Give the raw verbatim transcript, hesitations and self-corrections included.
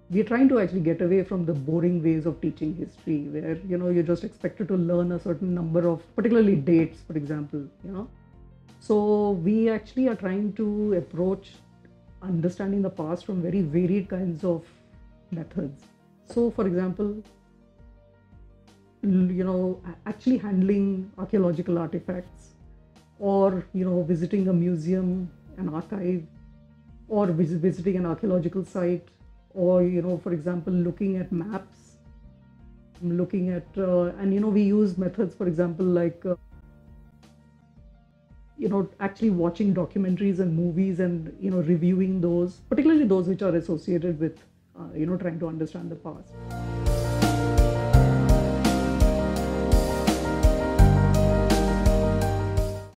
we're trying to actually get away from the boring ways of teaching history, where you know you're just expected to learn a certain number of, particularly dates, for example. You know, so we actually are trying to approach understanding the past from very varied kinds of methods. So, for example, you know, actually handling archaeological artifacts, or you know, visiting a museum, an archive, or vis- visiting an archaeological site, or you know, for example, looking at maps, looking at uh, and you know, we use methods, for example, like uh, you know, actually watching documentaries and movies, and you know, reviewing those, particularly those which are associated with uh, you know, trying to understand the past.